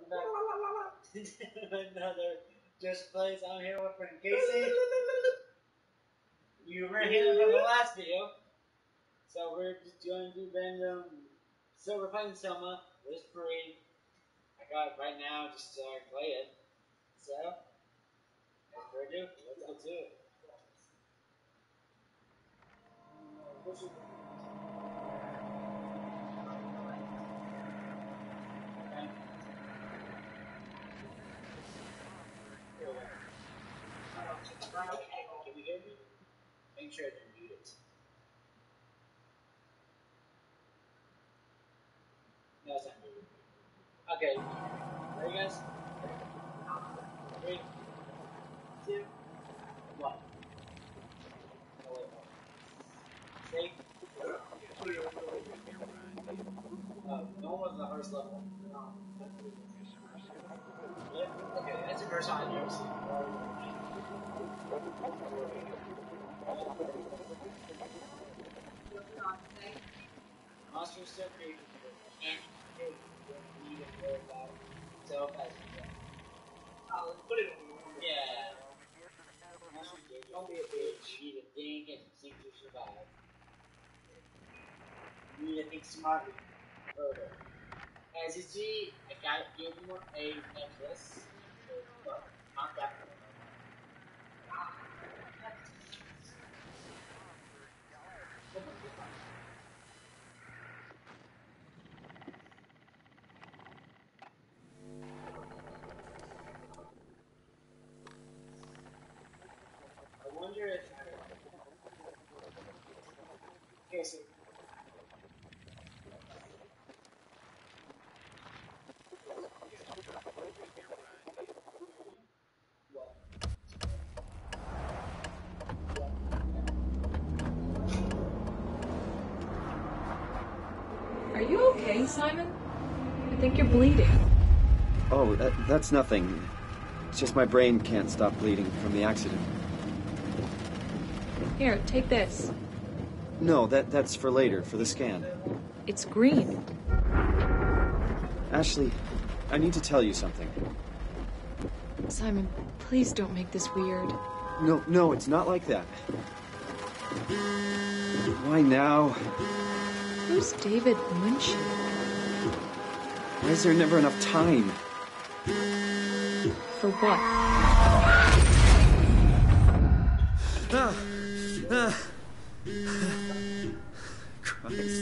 Another just plays. I'm here with friend Casey. You were here from the last video, so we're just going to do random. So we're playing Soma. It's free. I got it right now just so I can play it. So, without further ado, let's go to it. Can you hear me? Make sure to mute it. No, it's not muted. Okay. Ready, guys? 3, 2, 1. Safe. No one was the first level. Okay, that's the first time I've ever seen. Monsters still creepy, and you need to worry about self as you go. Oh, let's put it in the room. Yeah. Monsters don't be a bitch. You need to think and think to survive. You need to think smartly. Further. As you see, I got gave you a necklace. Well, not that one. I wonder if Casey. Are you okay, Simon? I think you're bleeding. Oh, that's nothing. It's just my brain can't stop bleeding from the accident. Here, take this. No, that's for later, for the scan. It's green. Ashley, I need to tell you something. Simon, please don't make this weird. No, it's not like that. Why now? Who's David Munchie? Why is there never enough time? For what? Christ.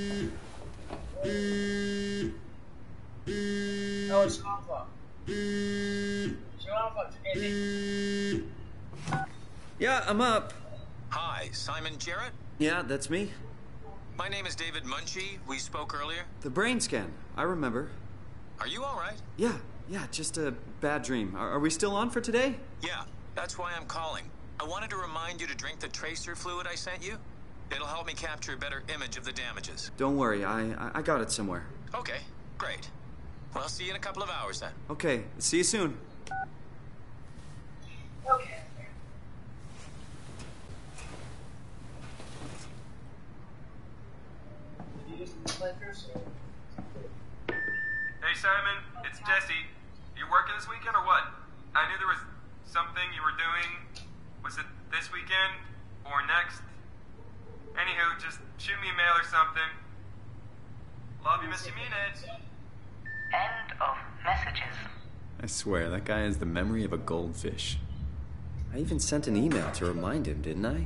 No, it's your own fault. It's your own fault. Casey. Yeah, I'm up. Hi, Simon Jarrett? Yeah, that's me. My name is David Munchie. We spoke earlier. The brain scan. I remember. Are you all right? Yeah, just a bad dream. Are we still on for today? Yeah, that's why I'm calling. I wanted to remind you to drink the tracer fluid I sent you. It'll help me capture a better image of the damages. Don't worry, I got it somewhere. Okay, great. Well, I'll see you in a couple of hours then. Okay, see you soon. Okay. Did you just play cursor? Hey Simon, it's Jesse. You working this weekend or what? I knew there was something you were doing. Was it this weekend or next? Anywho, just shoot me a mail or something. Love you, miss you, mean it. End of messages. I swear, that guy has the memory of a goldfish. I even sent an email to remind him, didn't I?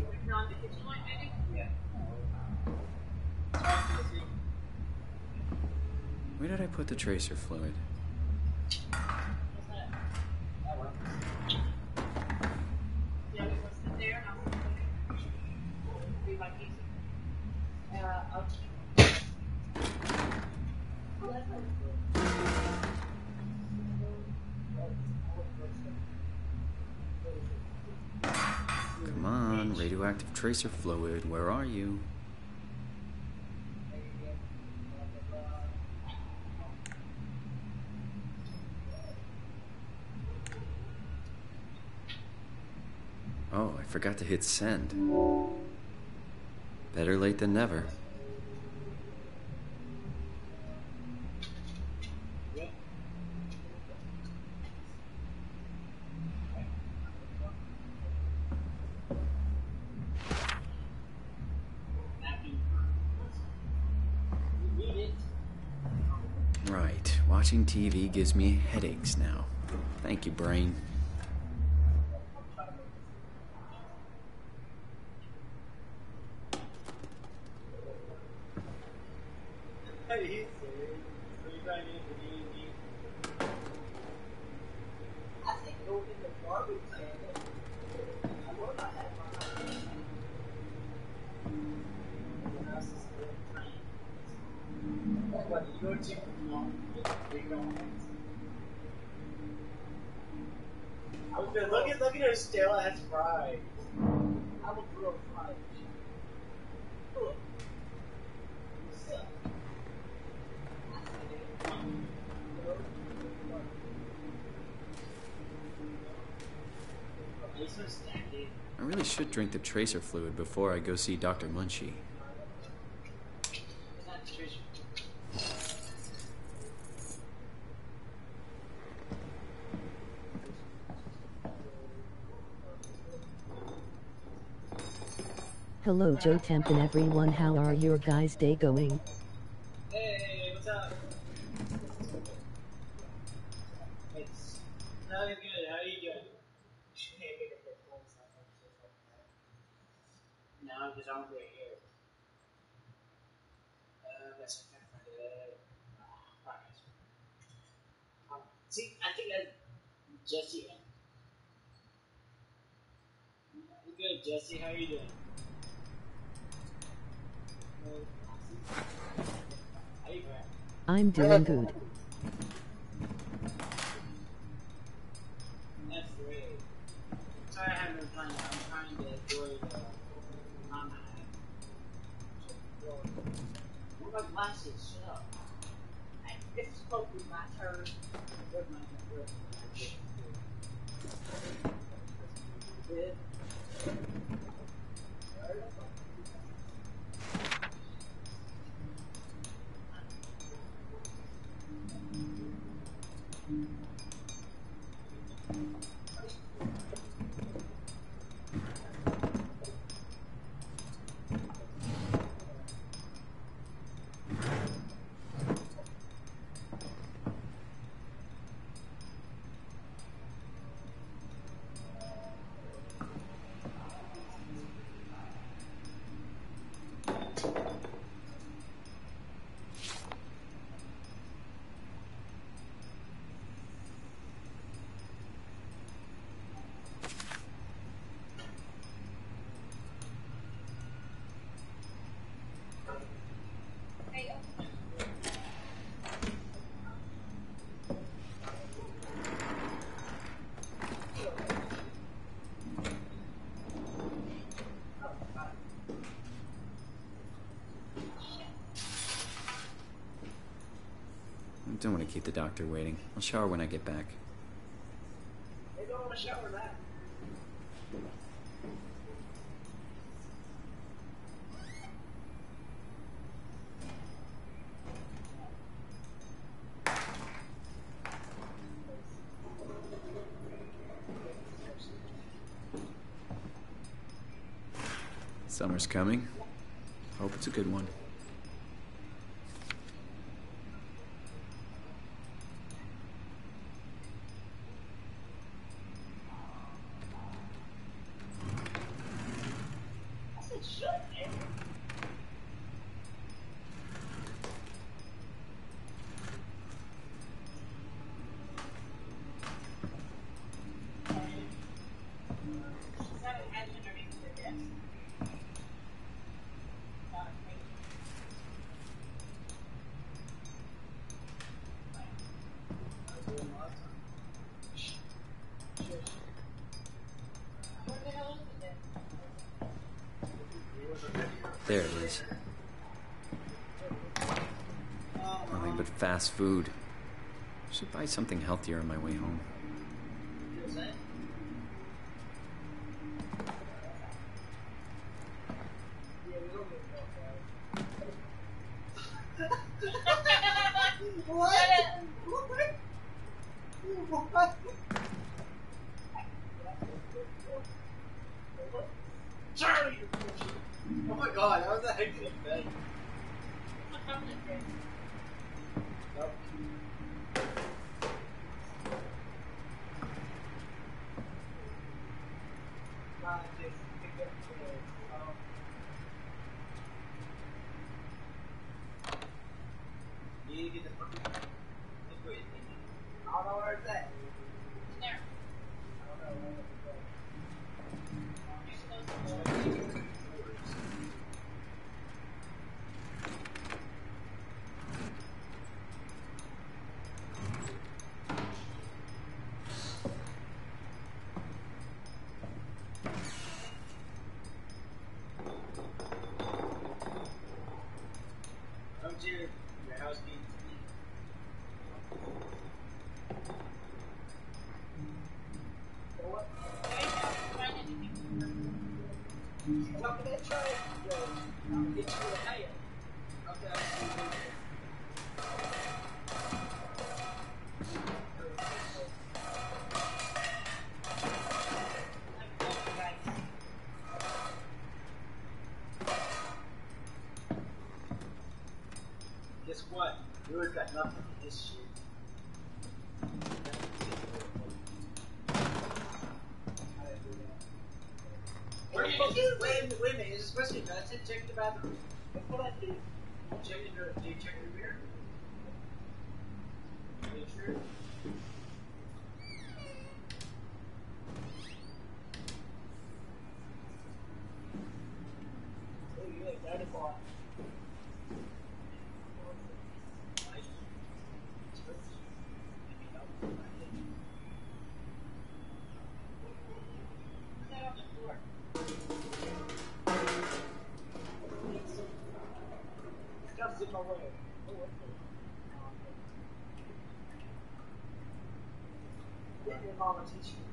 Where did I put the tracer fluid? Come on, radioactive tracer fluid, where are you? Oh, I forgot to hit send. Better late than never. Right. Watching TV gives me headaches now. Thank you, brain. Are you serious? Are you trying to get the D&D? I think go in the garbage can. I will not have my house. What, you go to no, you don't. I was gonna look at her still as fries. I will throw fries. I really should drink the tracer fluid before I go see Dr. Munchie. Hello Joe Temp and everyone, how are your guys' day going? Hey, what's up? It's not good. How are you doing? No, because I'm right here. That's kind of see, I think that Jesse. I'm good, Jesse. How are you doing? How you doing? I'm doing good. That's great. Sorry I haven't been playing. I'm trying to enjoy the mama. What about glasses? Shut up. It's supposed to be my turn. Where's my turn? Good. I don't want to keep the doctor waiting. I'll shower when I get back. They don't want to shower that. Summer's coming. Hope it's a good one. There it is. Nothing but fast food. Should buy something healthier on my way home. What? Charlie! Oh my god, that was actually bad. Nope. You need to get the fucking liquid thingy. I don't know where it's at. It's there. I don't know where it's at. Come to your house needs to be. What? Top of that tray. I'll get you a hair. Okay. Guess what? Yours got nothing to this shit. Wait a minute, is this supposed to be medicine? Check the bathroom. What I do? Check your, do you check your mirror? Are you sure? Oh, you look beautiful. Stuff's in my way. Did your mama teach you?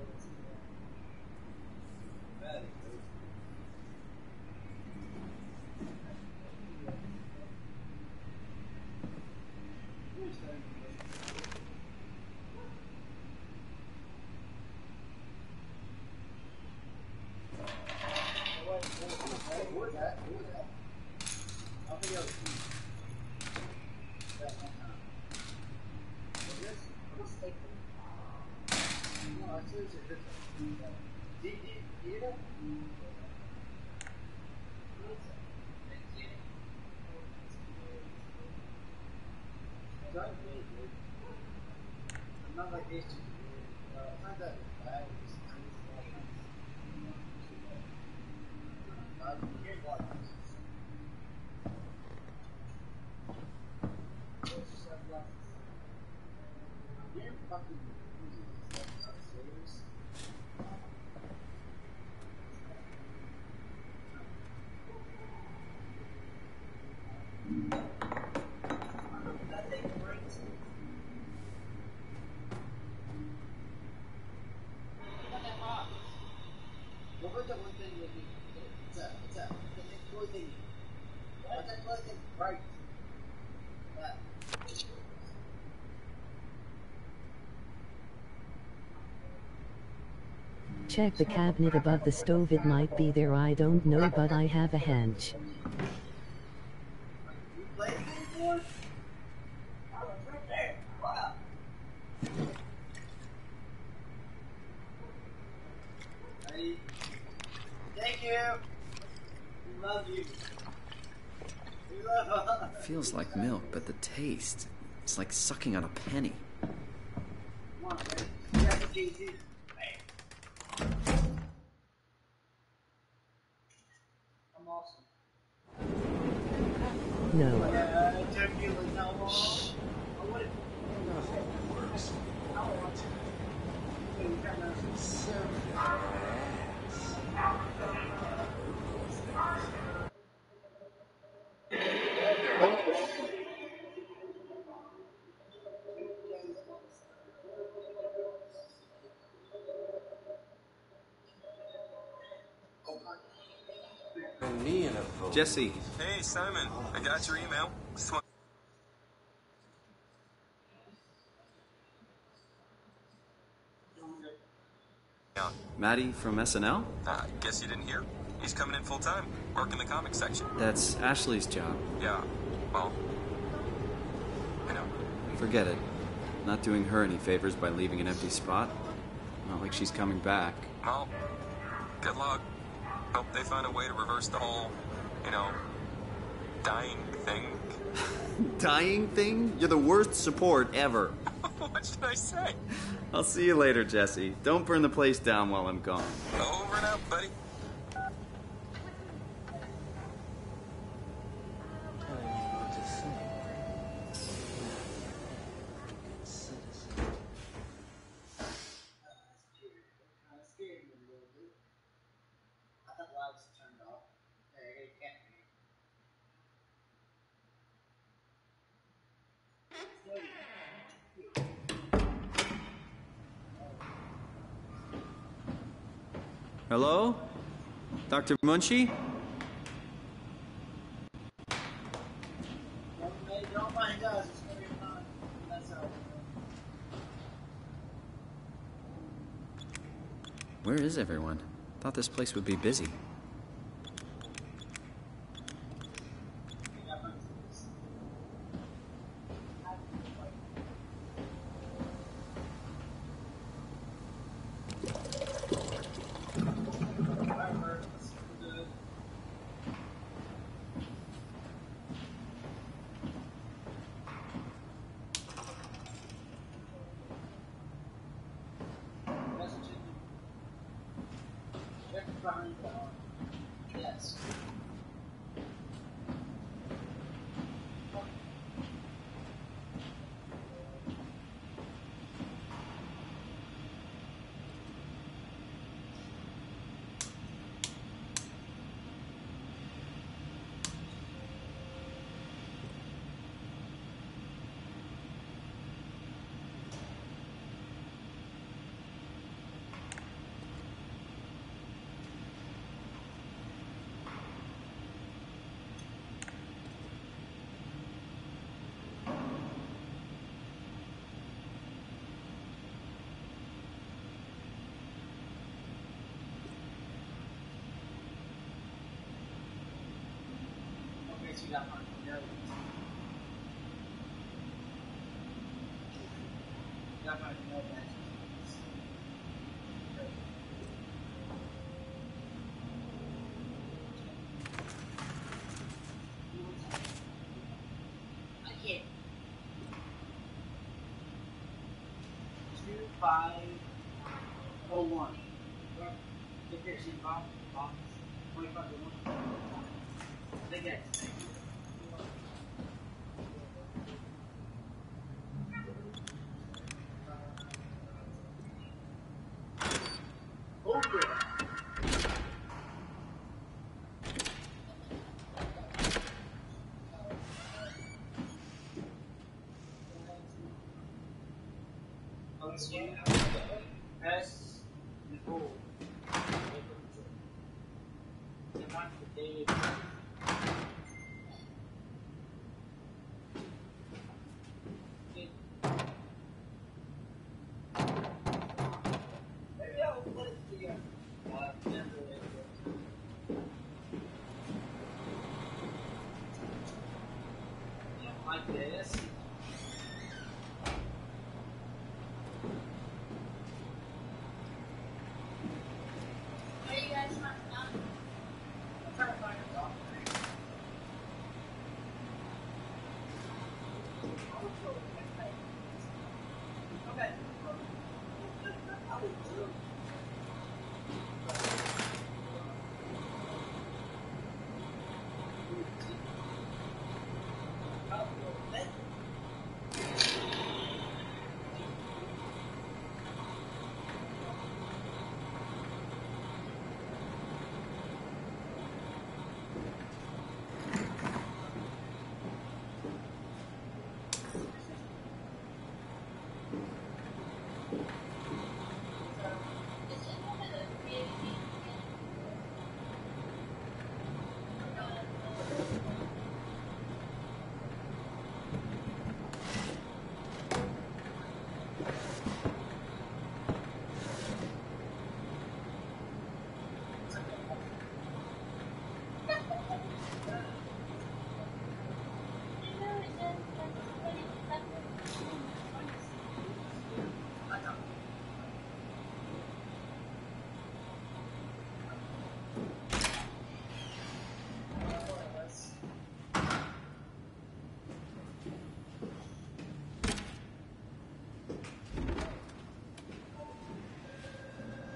What was that? I think I was that one time. This? What's taking? No, I seriously heard that. Did you hear that? I'm not like these two. It's not that bad. It's just here's a lot of things. You're fucking crazy. That's not serious. That thing breaks. Look at that box. What was that one thing with me? What's that? What's that? That toy thing. What's that toy thing? Right. That. Check the cabinet above the stove, it might be there, I don't know, but I have a hunch. You played it before? I was right there. Wow. Ready? Thank you. We love you. We love you. Feels like milk, but the taste, it's like sucking on a penny. Come on, man. You got the KZ. I'm awesome. No. Yeah, it took you like how long? I would have. Works. I don't want to. So you got nothing. Jesse, Hey, Simon, I got your email. Maddie from SNL? Guess you didn't hear? He's coming in full time, working the comics section. That's Ashley's job. Yeah, well, I know. Forget it. Not doing her any favors by leaving an empty spot. Not like she's coming back. Well, Good luck. Hope they find a way to reverse the whole, dying thing. Dying thing? You're the worst support ever. What should I say? I'll see you later, Jesse. Don't burn the place down while I'm gone. Over and out, buddy. I thought the lights turned off. There, you can't Hello? Dr. Munchie? Don't mind us. It's going to be fine. That's all. Where is everyone? Thought this place would be busy. Yes. Okay, so you got my nose. You got my nose. I can't. 2501. Get there, see Bob. 2501. They get it. Press and hold. They want the data. Like this. Are you guys not done? I'm trying to find a doctor. Okay.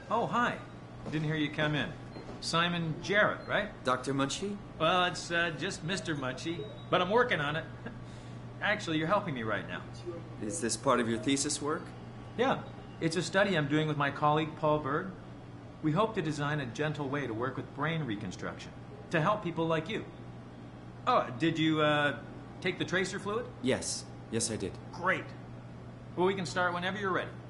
Oh, hi. Didn't hear you come in. Simon Jarrett, right? Dr. Munchie? Well, it's just Mr. Munchie, but I'm working on it. Actually, you're helping me right now. Is this part of your thesis work? Yeah, it's a study I'm doing with my colleague Paul Berg. We hope to design a gentle way to work with brain reconstruction to help people like you. Oh, did you take the tracer fluid? Yes. Yes, I did. Great. Well, we can start whenever you're ready.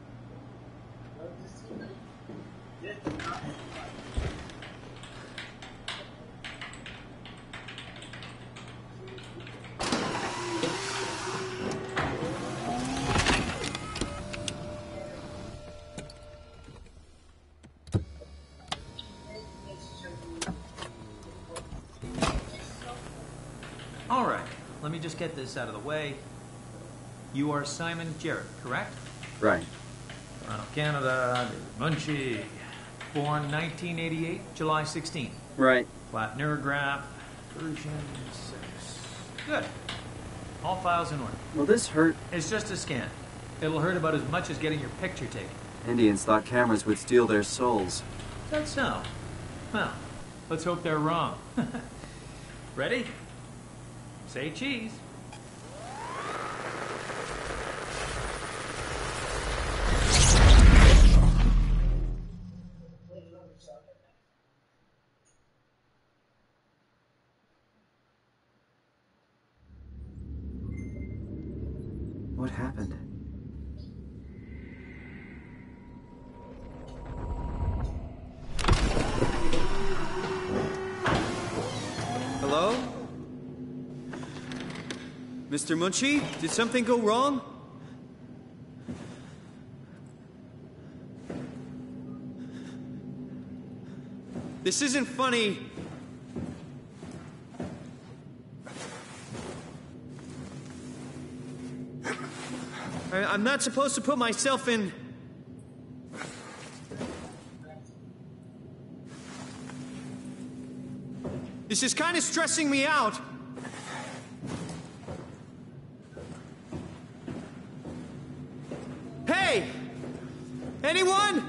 All right, let me just get this out of the way. You are Simon Jarrett, correct? Right. Toronto, Canada, Munchie. Born 1988, July 16th. Right. Flat neurograph, version 6. Good. All files in order. Will this hurt? It's just a scan. It'll hurt about as much as getting your picture taken. Indians thought cameras would steal their souls. Is that so? Well, let's hope they're wrong. Ready? Say cheese. What happened? Hello? Mr. Munchie, did something go wrong? This isn't funny. I'm not supposed to put myself in... This is kind of stressing me out. Hey! Anyone?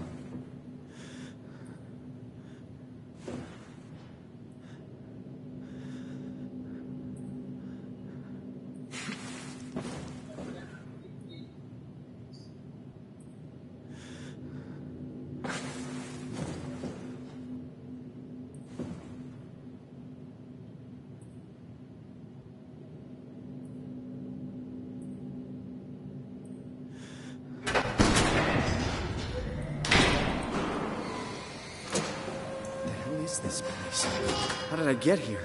What is this place? How did I get here?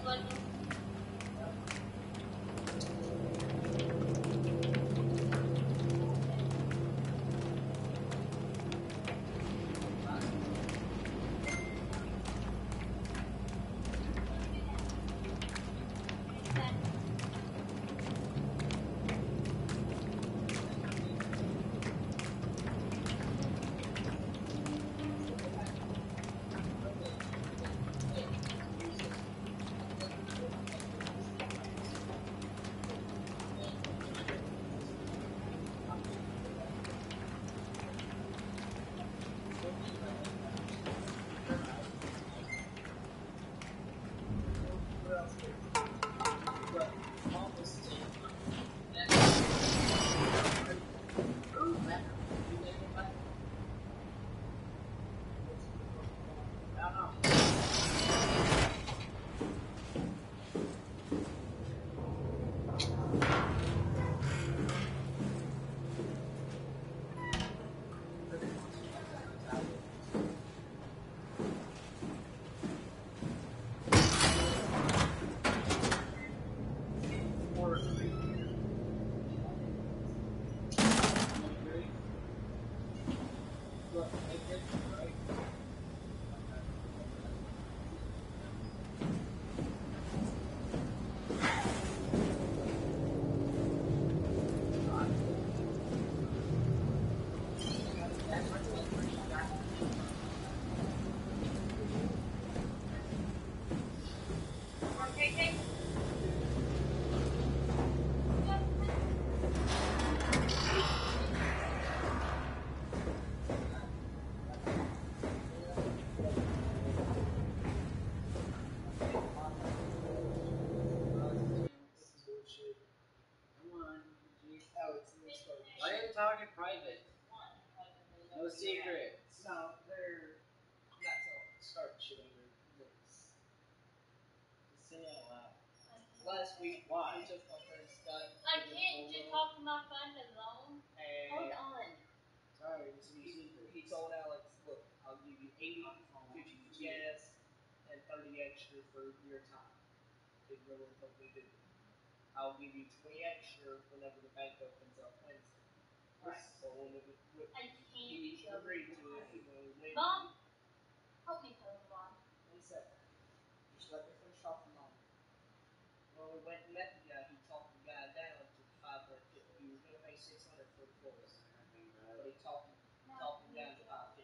Why are you talking private? No secrets. No, they're not to start shit over this. Just say it out loud. Last week, Why? we took my friend Scott. I can't just talk to my friend alone. And Hold on. Sorry, it's no secret. he told Alex, look, I'll give you 80, 50 for gas, and 30 extra for your time. Didn't really help me do. I'll give you 20 extra whenever the bank opens up Wednesday. Right. So when I he can't show agreed you. to it, and when we went, Mom, help me tell him, Mom. 1 second. Just let me finish talking, Mom. When we went and met the guy, he talked the guy down to 550. He was going to pay 600 for the floors, but he talked him down to 550.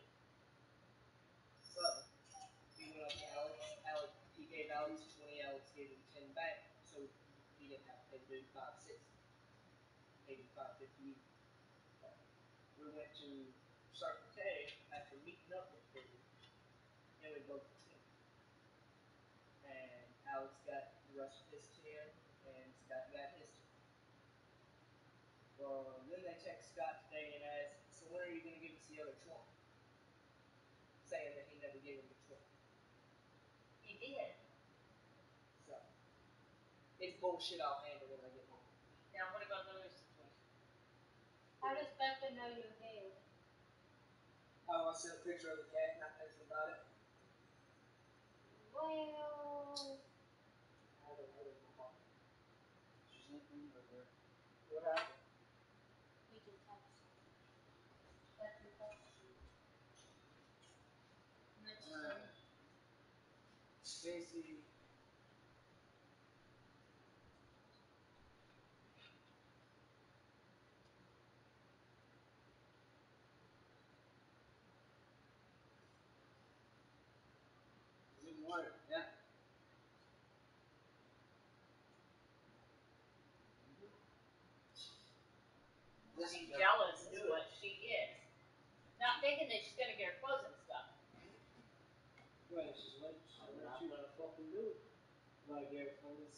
So he went up to Alex. He gave Alex 20. Alex gave him 10 back, so he didn't have to pay the dude 560. Paid him 550. We went to Circle K after meeting up with the dude, and we both for 20. And Alex got the rest of his 10, and Scott got his 10. Well, then they text Scott today and asked, so when are you going to give us the other 20? Saying that he never gave him the 20. He did. So, it's bullshit. I'll handle when I get home. Now what about the other situation? How does Becca know you hid? Oh, I sent a picture of the cat, not thinking about it. Well, I don't know. She's looking over. What happened? we can text. That's your text. Next time. Stacy. Didn't work. Yeah. She's jealous is what she is. Not thinking that she's gonna get her clothes and stuff. Wait, she's what? I'm not gonna fucking do it. Like your clothes.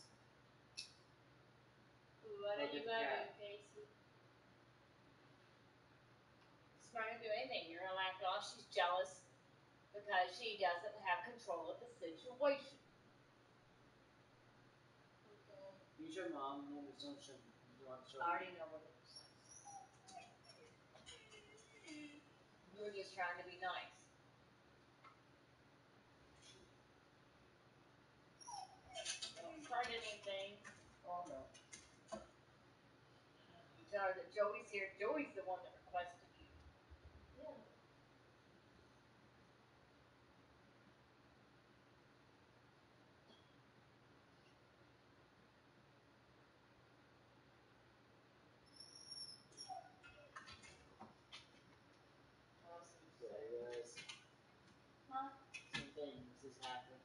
What are Look you at the gonna do, cat. Casey? She's not gonna do anything. You're gonna laugh it off. She's jealous because she doesn't have control of the situation. Okay. Use your mom and then don't show me. You don't show I me. already know what it was. We were just trying to be nice. her that Joey's here. Joey's the one that requested you. Yeah. Awesome. Yeah, guys. Huh? Some things has happened.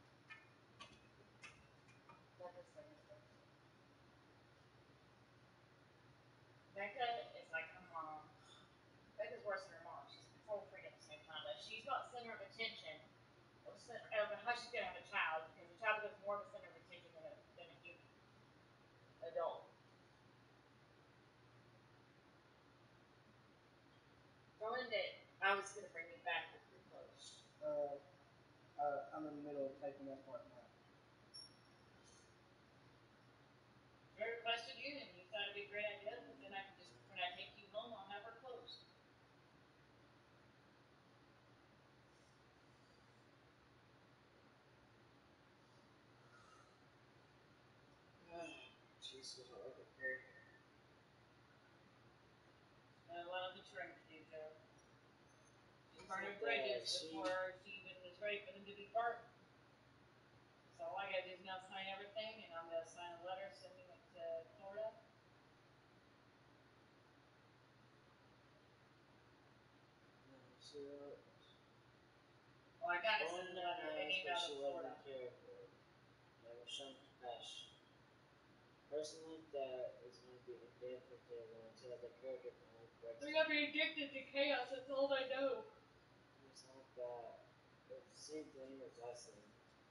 Becca is like her mom. Becca's worse than her mom. She's a control freak at the same time. But she's not center of attention. I don't know how she's gonna have a child because a child becomes more of a center of attention than a human adult. Throwing that I was gonna bring me back with your clothes. I'm in the middle of typing that part now. I requested you, and you thought it'd be a great idea. Because then I can just, when I take you home, I'll have her clothes. Jeez, was all over here. What else is she ready to do, Joe? She's burning like bridges that. before she even is ready for them to be burnt. So all I gotta do is now sign everything, and I'm gonna sign a letter sending it to Florida. Well, I gotta send an email to Florida. Never shown compassion. A person like that is going to be indifferent until the character finally breaks. They're gonna be addicted to chaos. That's all they know. It's like that. It's the same thing as last thing.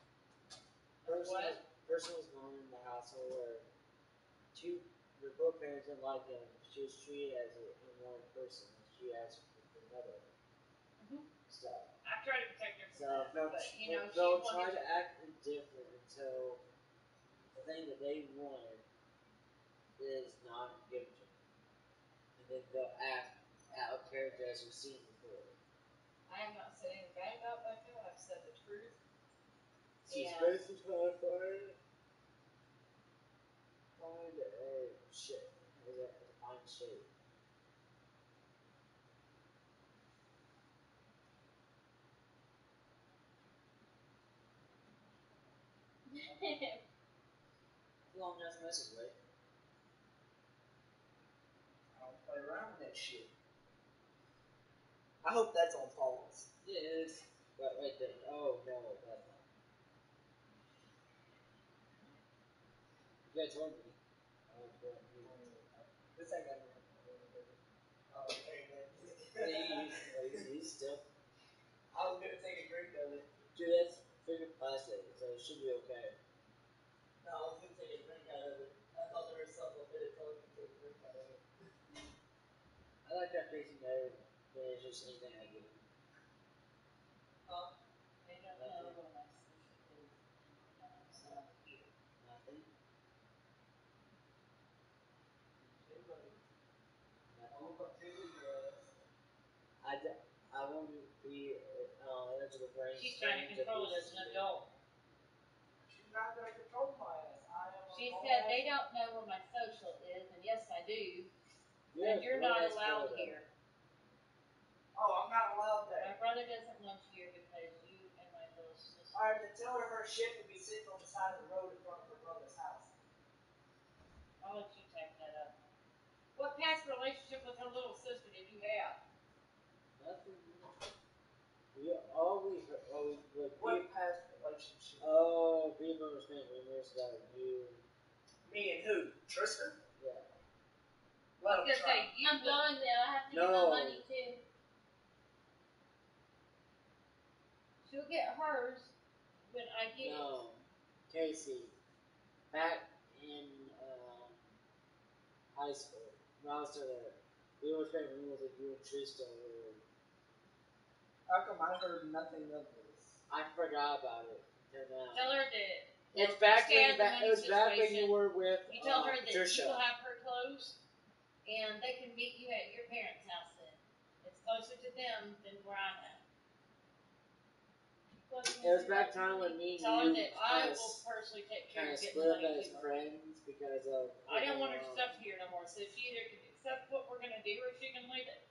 What? Person was born in the household where their both parents didn't like him. She was treated as one person. She asked for another stuff. I try to protect her from that, but they'll try to act indifferent until the thing that they wanted is not given to them, and then they'll act out of character as we've seen before. I have not said anything bad about Becca. I've said the truth. She's basically trying to find a shit. Find shape. Long enough message, right? I don't play around with that shit. I hope that's on pause. Yeah, it is. But right there. Oh no, that's not. You guys told me. This ain't got nothing. Oh, okay, You still. I was gonna take a drink of it. Dude, that's freaking plastic, so it should be okay. No, I was gonna take a drink out of it. I thought there was something up there that told me to take a drink out of it. I like that facing better than it's just anything I do. They don't know what my social is. So here. Nothing. I won't be eligible for any. She's trying to control it as an adult. She's not gonna control my ass. She said they don't know where my social is, and yes, I do. And you're not allowed here. Oh, I'm not allowed there. My brother doesn't want you here because you and my little sister. Alright, then tell her shit would be sitting on the side of the road in front of her brother's house. I'll let you type that up. What past relationship with her little sister did you have? Nothing. We always What past relationship? Oh, people were saying rumors about you. Me and who? Tristan? Yeah. I was gonna say, I'm going there. I have to get my money too. She'll get hers when I get it. No, Casey. Back in high school, when I was still there, we were saying rumors that you and Tristan were. How come I heard nothing of this? I forgot about it until now. Tell her that. It's back when you were with You tell her that Trisha. you will have her clothes, and they can meet you at your parents' house then. It's closer to them than where I'm at. It was back time when me and tell her you that I will personally take care of getting split the up money as to her. friends because of. I don't want her stuff here no more, so she either can accept what we're gonna do, or she can leave it.